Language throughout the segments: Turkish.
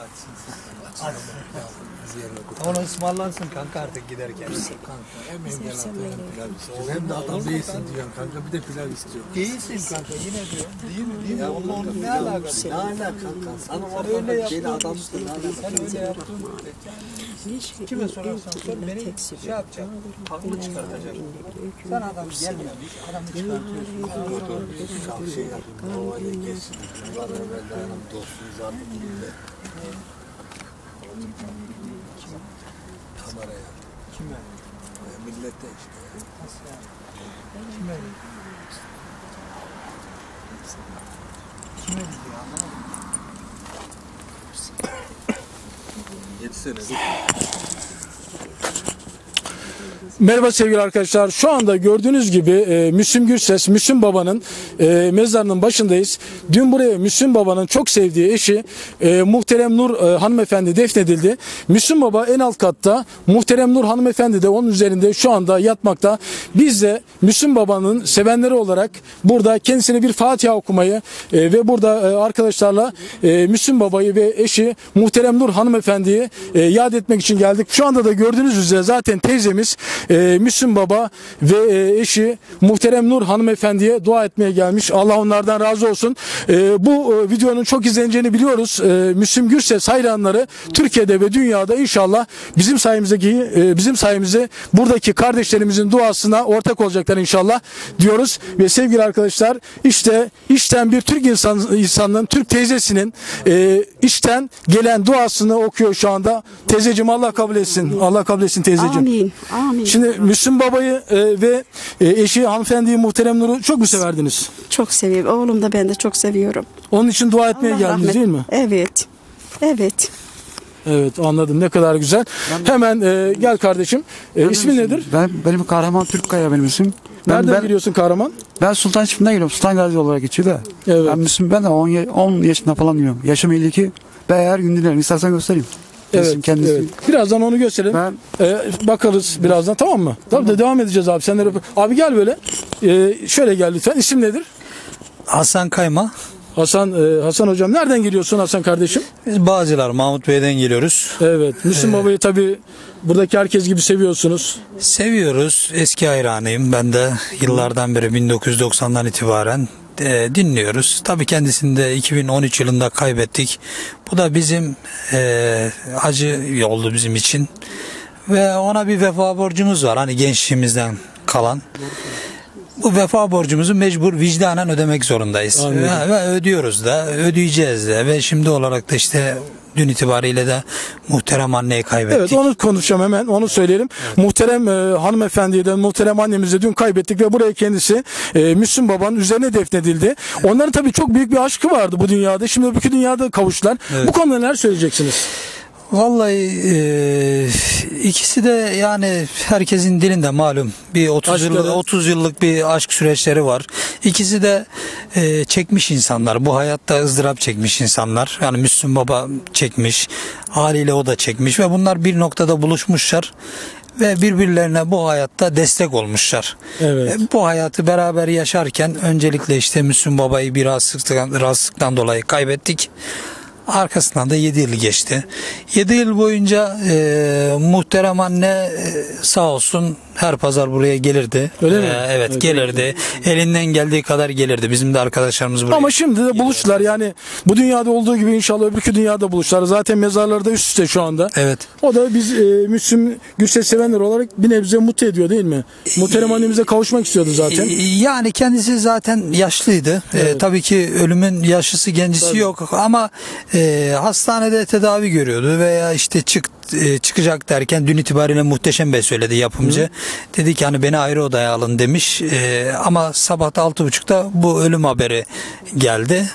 Onu ısmarlarsın kanka artık giderken. Kanka hem evden pilav istiyor. Hem de adam değilsin diyorsun kanka, bir de pilav istiyor. Değilsin kanka yine diyor. Değil mi? Değil mi? Onun ne alakası? Ne alaka kanka? Sana orada deli adamsın. Sen öyle yaptın. Kime sorarsan sor beni şey yapacak. Haklı çıkartacak. Sen adam gelmemiş. Adamı çıkartıyorsun. Çok şey yaptım. Normalde geçsin. Bunlar evvel dayanım dostluğumuz artık gitti. Kameraya. Kime? Millete işte. Nasıl yani? Kime? Kime diyor anlamadım. 7 senedir. Merhaba sevgili arkadaşlar. Şu anda gördüğünüz gibi Müslüm Gürses, Müslüm Baba'nın mezarının başındayız. Dün buraya Müslüm Baba'nın çok sevdiği eşi Muhterem Nur hanımefendi defnedildi. Müslüm Baba en alt katta, Muhterem Nur hanımefendi de onun üzerinde şu anda yatmakta. Biz de Müslüm Baba'nın sevenleri olarak burada kendisine bir Fatiha okumayı ve burada arkadaşlarla Müslüm Baba'yı ve eşi Muhterem Nur hanımefendiyi yad etmek için geldik. Şu anda da gördüğünüz üzere zaten teyzemiz Müslüm Baba ve eşi Muhterem Nur hanımefendiye dua etmeye gelmiş. Allah onlardan razı olsun. Bu videonun çok izleneceğini biliyoruz. Müslüm Gürses hayranları Türkiye'de ve dünyada inşallah bizim sayemizde buradaki kardeşlerimizin duasına ortak olacaklar inşallah diyoruz. Ve sevgili arkadaşlar işte içten bir Türk insanının, Türk teyzesinin içten gelen duasını okuyor şu anda. Teyzeciğim Allah kabul etsin. Allah kabul etsin teyzeciğim. Amin. Amin. Şimdi Müslüm Baba'yı ve eşi hanımefendiyi Muhterem Nur'u çok mu severdiniz? Çok seviyorum. Oğlum da ben de çok seviyorum. Onun için dua etmeye Allah geldiniz rahmet. değil mi? Evet. Evet. Evet anladım, ne kadar güzel. Hemen gel kardeşim. İsmin nedir? Benim Kahraman Türkkaya benim isim. Nereden geliyorsun Kahraman? Ben Sultan Çiftliği'nden geliyorum. Sultan Gazi olarak geçiyor da. Evet. Ben Müslüm, ben de 10 yaşında falan geliyorum. Yaşım 52. Ben her gün dinlerim. İstersen göstereyim. Evet, kendisi. evet. Birazdan onu gösterelim. Bakarız birazdan, tamam mı? Tamam da devam edeceğiz abi. Sen de abi gel böyle. Şöyle gel lütfen. İsim nedir? Hasan Kayma. Hasan hocam, nereden geliyorsun Hasan kardeşim? Biz Bağcılar Mahmut Bey'den geliyoruz. Evet. Müslüm Baba'yı tabii buradaki herkes gibi seviyorsunuz. Seviyoruz. Eski hayranıyım. Ben de yıllardan beri 1990'dan itibaren dinliyoruz. Tabii kendisini de 2013 yılında kaybettik. Bu da bizim acı oldu bizim için. Ve ona bir vefa borcumuz var. Hani gençliğimizden kalan. Bu vefa borcumuzu mecbur vicdanen ödemek zorundayız. Ve ödüyoruz da, ödeyeceğiz de. Ve şimdi olarak da işte dün itibariyle de muhterem anneyi kaybettik. Evet, onu konuşacağım, hemen onu söyleyelim. Evet. Muhterem hanımefendiyi de muhterem annemizi dün kaybettik ve buraya kendisi Müslüm Baba'nın üzerine defnedildi. Onların tabii çok büyük bir aşkı vardı bu dünyada. Şimdi öbürkü dünyada kavuştular. Evet. Bu konuda neler söyleyeceksiniz? Vallahi ikisi de yani herkesin dilinde malum bir 30 yıllık bir aşk süreçleri var. İkisi de çekmiş insanlar. Bu hayatta ızdırap çekmiş insanlar. Yani Müslüm Baba çekmiş. Haliyle o da çekmiş ve bunlar bir noktada buluşmuşlar ve birbirlerine bu hayatta destek olmuşlar. Evet. Bu hayatı beraber yaşarken öncelikle işte Müslüm Baba'yı bir rahatsızlıktan dolayı kaybettik. Arkasından da 7 yıl geçti. 7 yıl boyunca muhterem anne sağ olsun her pazar buraya gelirdi. Öyle mi? Evet, gelirdi. Elinden geldiği kadar gelirdi. Bizim de arkadaşlarımız buraya. Ama şimdi de buluştular. Yani bu dünyada olduğu gibi inşallah öbürkü dünyada buluştular. Zaten mezarları da üst üste şu anda. Evet. O da biz Müslüm Gürses sevenler olarak bir nebze mutlu ediyor değil mi? Muhterem annemize kavuşmak istiyordu zaten. Yani kendisi zaten yaşlıydı. Evet. Tabii ki ölümün yaşlısı gencisi tabii yok ama hastanede tedavi görüyordu veya işte çıkacak derken dün itibariyle Muhteşem Bey söyledi, yapımcı. Hı. Dedi ki hani beni ayrı odaya alın demiş. Ama sabah 6.30'da bu ölüm haberi geldi.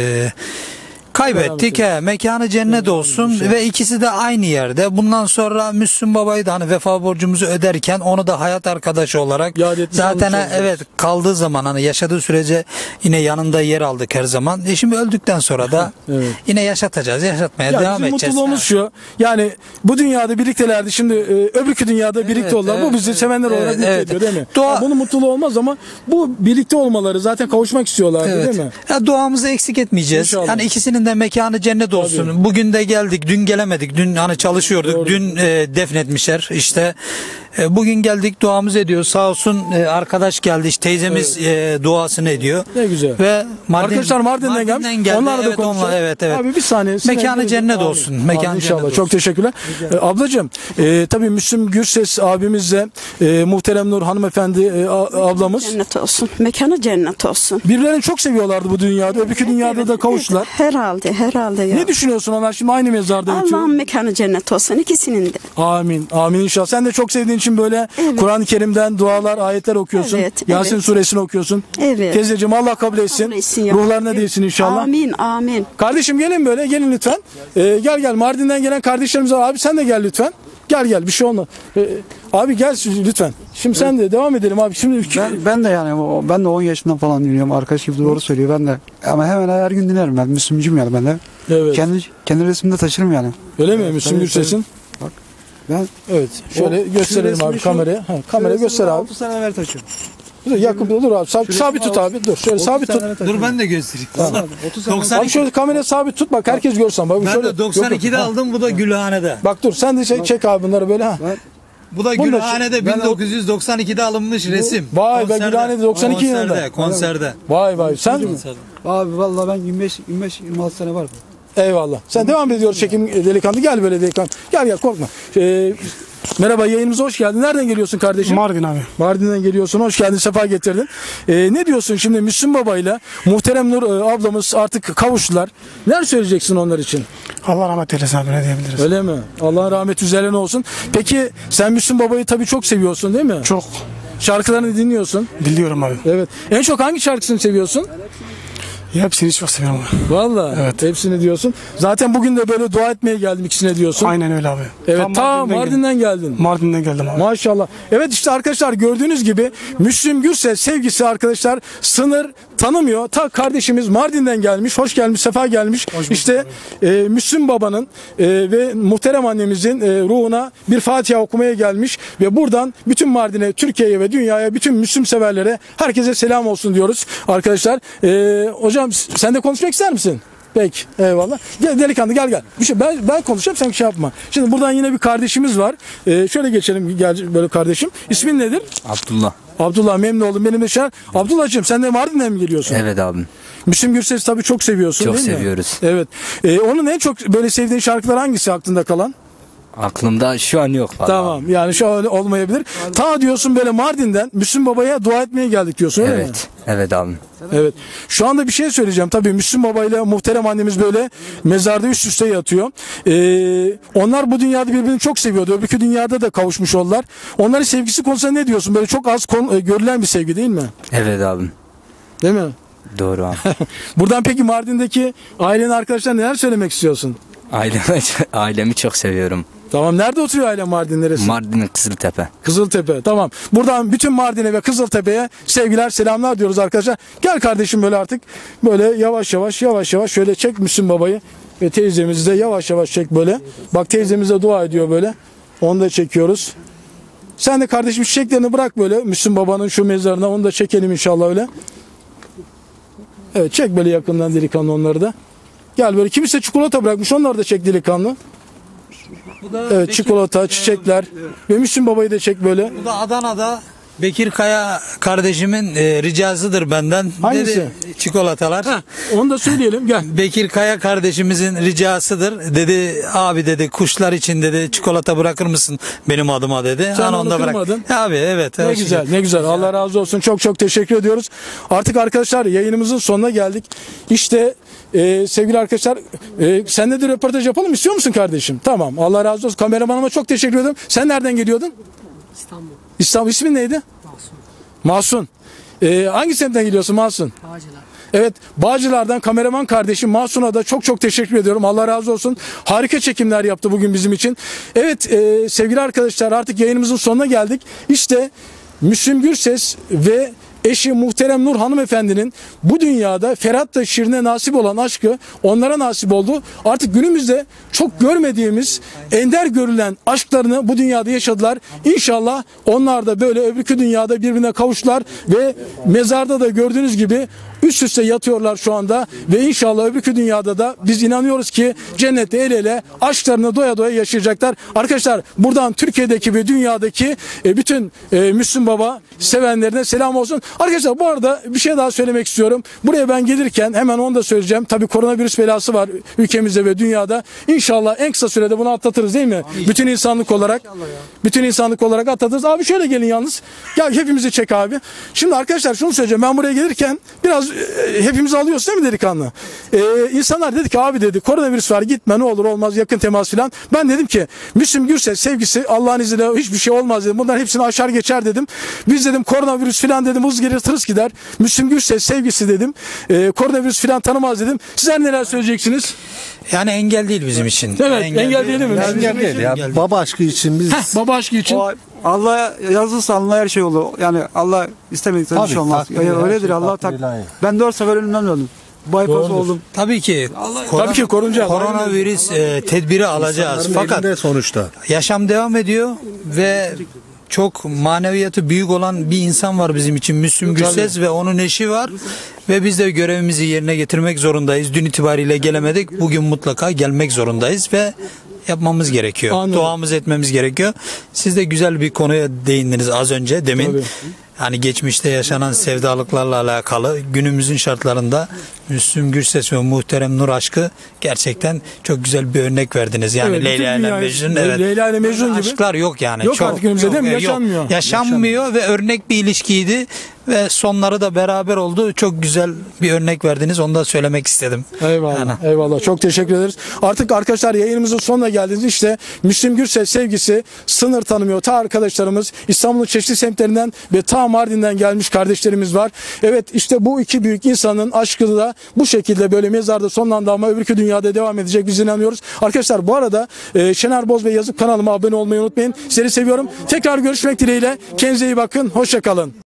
Kaybettik. Mekanı cennet olsun ve ikisi de aynı yerde. Bundan sonra Müslüm Baba'yı da hani vefa borcumuzu öderken onu da hayat arkadaşı olarak zaten evet kaldığı zaman hani yaşadığı sürece yine yanında yer aldık her zaman. Şimdi öldükten sonra da evet, yine yaşatacağız. Yaşatmaya devam edeceğiz. Mutluluğumuz şu. Yani bu dünyada birliktelerdi. Şimdi öbürkü dünyada birlikte oldular. Bu bizi sevenler olarak mutlu ediyor değil mi? Bunun mutluluğu olmaz ama bu birlikte olmaları zaten kavuşmak istiyorlardı değil mi? Ya, duamızı eksik etmeyeceğiz. İnşallah. Yani ikisinin de mekanı cennet olsun. Bugün de geldik, dün gelemedik. Dün hani çalışıyorduk. Doğru. Dün defnetmişler. İşte bugün geldik, duamızı ediyoruz. Sağ olsun arkadaş geldi. İşte teyzemiz duasını ediyor. Ne güzel. Ve Arkadaşlar Mardin'den gelmiş. geldi. Onlarla da Evet, konuşacağız. evet. Abi bir saniye. Mekanı cennet olsun. Mekanı İnşallah. cennet Çok olsun. teşekkürler. Ablacığım tabii Müslüm Gürses abimizle Muhterem Nur hanımefendi ablamız Cennet olsun. Mekanı cennet olsun. birbirlerini çok seviyorlardı bu dünyada. Öbürkü dünyada da kavuştular. Herhalde ya. Ne düşünüyorsun onlar şimdi aynı mezarda yatıyor? Allah'ın mekanı cennet olsun ikisinin de. Amin. Amin inşallah. Sen de çok sevdiğin için böyle Evet. Kur'an-ı Kerim'den dualar, ayetler okuyorsun. Evet, Yasin evet. suresini okuyorsun. Evet. Teyzeciğim Allah kabul etsin. Kabul etsin ya. Ruhlarına değsin inşallah. Amin. Kardeşim gelin böyle, gelin lütfen. Gel Mardin'den gelen kardeşlerimiz var. Abi sen de gel lütfen. Gel bir şey olmaz. Abi gel lütfen. Şimdi sen de devam edelim abi. Şimdi Ben de yani ben de 10 yaşından falan dinliyorum. Arkadaş gibi doğru söylüyor ben de. Ama hemen her gün dinlerim ben. Müslümcüyüm yani ben de. Evet. Kendi resmimde taşırım yani. Öyle mi Müslüm Gürses'in? Ben Evet. Şöyle gösterelim abi kameraya. Kameraya göster abi. 6 sene evvel taşıyorum. Dur yakın dur abi. Sabit tut abi. Dur şöyle sabit tut. Dur ben de göstereyim. Abi şöyle kameraya sabit tut bak herkes görsün. Bak, Ben şöyle, de 92'de aldım, bu da Gülhane'de. Bak dur sen de çek abi bunları böyle ha. Bu da Bunu da- Gülhane'de 1992'de alınmış resim. Vay be, Gülhane'de 92 yılında. Konserde. Vay sen. Abi vallahi ben 25-26 sene var. Eyvallah. Sen devam ediyoruz çekim delikanlı. Gel böyle delikanlı. Gel korkma. Merhaba yayınımıza hoş geldin. Nereden geliyorsun kardeşim? Mardin abi. Mardin'den geliyorsun. Hoş geldin. Sefa getirdin. Ne diyorsun şimdi Müslüm babayla Muhterem Nur ablamız artık kavuştular. Neler söyleyeceksin onlar için? Allah rahmet eylesin abi ne diyebiliriz. Öyle mi? Allah'ın rahmeti üzerine olsun. Peki sen Müslüm babayı tabii çok seviyorsun değil mi? Çok Şarkılarını dinliyorsun. biliyorum abi. Evet. En çok hangi şarkısını seviyorsun? Hepsini çok seviyorum abi. Vallahi. Evet. Hepsini diyorsun. Zaten bugün de böyle dua etmeye geldim ikisine diyorsun. Aynen öyle abi. Evet. Ta Mardin'den geldin. Mardin'den geldim abi. Maşallah. Evet işte arkadaşlar gördüğünüz gibi Müslüm Gürses sevgisi arkadaşlar sınır tanımıyor. Ta kardeşimiz Mardin'den gelmiş. Hoş gelmiş, sefa gelmiş. İşte Müslüm babanın ve muhterem annemizin ruhuna bir Fatiha okumaya gelmiş ve buradan bütün Mardin'e, Türkiye'ye ve dünyaya bütün Müslüm severlere herkese selam olsun diyoruz arkadaşlar. Hocam sen de konuşmak ister misin? Peki eyvallah. Gel delikanlı gel. Bir şey, ben konuşacağım sen şey yapma. Şimdi buradan yine bir kardeşimiz var. Şöyle geçelim gel böyle kardeşim. İsmin nedir? Abdullah memnun oldum. Benim de şu an. Abdullah'cığım sen de Mardin'den mi geliyorsun? Evet abim. Müslüm Gürses'i tabii çok seviyorsun Çok değil mi? seviyoruz. Evet. Onun en çok böyle sevdiğin şarkılar hangisi aklında kalan? Aklımda şu an yok. vallahi. Tamam yani şu an olmayabilir. Ta diyorsun böyle Mardin'den Müslüm Baba'ya dua etmeye geldik diyorsun öyle mi? Evet. Evet abim. Evet. Şu anda bir şey söyleyeceğim. Tabii Müslüm babayla muhterem annemiz böyle mezarda üst üste yatıyor. Onlar bu dünyada birbirini çok seviyordu. Öbürkü dünyada da kavuşmuş oldular. Onların sevgisi konusunda ne diyorsun? Böyle çok az görülen bir sevgi değil mi? Evet abim. Değil mi? Doğru abi. Buradan peki Mardin'deki ailenin arkadaşlar neler söylemek istiyorsun? Ailemi çok seviyorum. Tamam. Nerede oturuyor aile Mardin neresi? Mardin'in Kızıltepe. Kızıltepe. Tamam. Buradan bütün Mardin'e ve Kızıltepe'ye sevgiler, selamlar diyoruz arkadaşlar. Gel kardeşim böyle artık böyle yavaş yavaş şöyle çek Müslüm babayı ve teyzemizi de yavaş yavaş çek böyle. Bak teyzemiz de dua ediyor böyle. Onu da çekiyoruz. Sen de kardeşim çiçeklerini bırak böyle Müslüm babanın şu mezarına, onu da çekelim inşallah öyle. Evet çek böyle yakından delikanlı onları da. Gel böyle kimse çikolata bırakmış, onları da çek delikanlı. Evet çikolata, çiçekler ve Müslüm babayı da çek böyle. Bu da Adana'da Bekir Kaya kardeşimin ricasıdır benden. Hangisi? Dedi, çikolatalar. Onu da söyleyelim gel. Bekir Kaya kardeşimizin ricasıdır. Dedi abi dedi kuşlar için dedi çikolata bırakır mısın benim adıma dedi. Sen onu onu da kırmadın. Abi evet. Ne güzel, ne güzel. Allah razı olsun. Çok teşekkür ediyoruz. Artık arkadaşlar yayınımızın sonuna geldik. İşte sevgili arkadaşlar seninle de röportaj yapalım istiyor musun kardeşim? Tamam. Allah razı olsun. Kameramanıma çok teşekkür ederim. Sen nereden geliyordun? İstanbul. İsmin neydi? Mahsun. Hangi semtten geliyorsun Mahsun? Bağcılar. Evet, Bağcılar'dan kameraman kardeşim Mahsun'a da çok teşekkür ediyorum. Allah razı olsun. Harika çekimler yaptı bugün bizim için. Evet, sevgili arkadaşlar artık yayınımızın sonuna geldik. İşte Müslüm Gürses ve eşi Muhterem Nur hanımefendinin bu dünyada Ferhat'la Şirin'e nasip olan aşkı onlara nasip oldu. Artık günümüzde çok görmediğimiz, ender görülen aşklarını bu dünyada yaşadılar. İnşallah onlar da böyle öbürkü dünyada birbirine kavuştular ve mezarda da gördüğünüz gibi üst üste yatıyorlar şu anda ve inşallah öbürkü dünyada da biz inanıyoruz ki cennette el ele aşklarını doya doya yaşayacaklar. Arkadaşlar buradan Türkiye'deki ve dünyadaki bütün Müslüm Baba sevenlerine selam olsun. Arkadaşlar bu arada bir şey daha söylemek istiyorum. Buraya ben gelirken hemen onu da söyleyeceğim. Tabii koronavirüs belası var ülkemizde ve dünyada. İnşallah en kısa sürede bunu atlatırız değil mi? Bütün insanlık olarak. Bütün insanlık olarak atlatırız. Abi şöyle gelin yalnız. Ya hepimizi çek abi. Şimdi arkadaşlar şunu söyleyeceğim. Ben buraya gelirken biraz hepimizi alıyoruz değil mi delikanlı? İnsanlar dedi ki abi dedi koronavirüs var gitme ne olur olmaz yakın temas filan. Ben dedim ki Müslüm Gürses sevgisi Allah'ın izniyle hiçbir şey olmaz dedim. Bunların hepsini aşar geçer dedim. Biz dedim koronavirüs filan dedim hız gelir tırıs gider. Müslüm Gürses sevgisi dedim. Koronavirüs filan tanımaz dedim. Sizler neler söyleyeceksiniz? Yani engel değil bizim için. Evet engel değil mi? Engel değil ya. Baba aşkı için biz Baba aşkı için. O Allah yazılsa Allah her şey olur. Yani Allah istemedikten bir şey olmaz. takdir, her Öyledir şey Allah takdir ilahi. Ben 4 sefer ölümden öldüm. Bypass oldum. Tabii ki. Tabii ki korunacağız. Koronavirüs tedbiri alacağız. Fakat elinde sonuçta. yaşam devam ediyor ve çok maneviyatı büyük olan bir insan var bizim için Müslüm Gürses ve onun eşi var ve biz de görevimizi yerine getirmek zorundayız. Dün itibariyle gelemedik. Bugün mutlaka gelmek zorundayız ve yapmamız gerekiyor. Anladım. Duamızı etmemiz gerekiyor. Siz de güzel bir konuya değindiniz az önce demin. Tabii. Yani geçmişte yaşanan sevdalıklarla alakalı günümüzün şartlarında Müslüm Gürses ve Muhterem Nur aşkı gerçekten çok güzel bir örnek verdiniz. Yani Evet, bütün Leyla ile dünya- Mecnun. Evet. Leyla ile Mecnun gibi. Aşklar yok yani. Yok artık günümüzde değil mi? Yaşanmıyor. Yaşanmıyor ve örnek bir ilişkiydi ve sonları da beraber oldu. Çok güzel bir örnek verdiniz. Onu da söylemek istedim. Eyvallah. Yani. Eyvallah. Çok teşekkür ederiz. Artık arkadaşlar yayınımızın sonuna geldiniz. İşte Müslüm Gürses sevgisi sınır tanımıyor. Ta arkadaşlarımız İstanbul'un çeşitli semtlerinden ve ta Mardin'den gelmiş kardeşlerimiz var. Evet işte bu iki büyük insanın aşkı da bu şekilde böyle mezarda sonlandı ama öbürkü dünyada devam edecek. Biz inanıyoruz. Arkadaşlar bu arada Şener Boz ve Yazıp kanalıma abone olmayı unutmayın. Sizleri seviyorum. Tekrar görüşmek dileğiyle. Kendinize iyi bakın. Hoşça kalın.